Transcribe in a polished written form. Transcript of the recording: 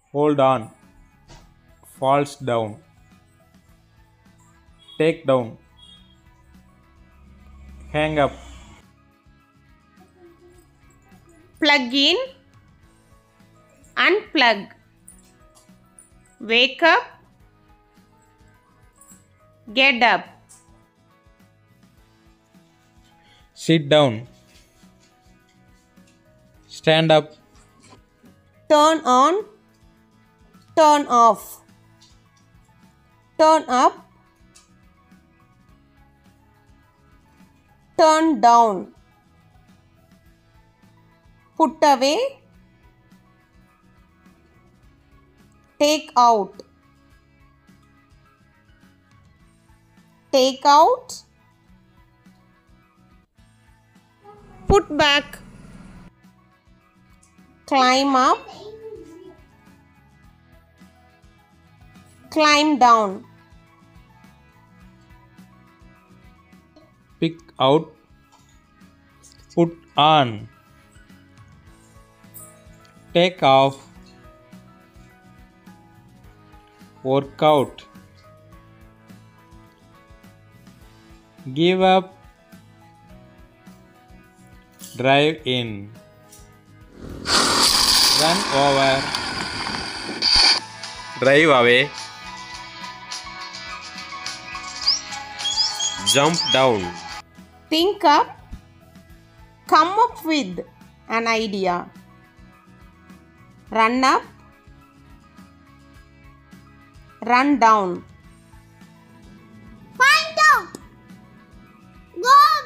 hold on, falls down, take down, hang up, plug in, unplug, wake up, get up, sit down, stand up, turn on, turn off, turn up, turn down, put away, take out, take out, put back, climb up, climb down, pick out, put on, take off, work out, give up, drive in, run over, drive away, jump down, think up, come up with an idea, run up, run down, Find out. Go.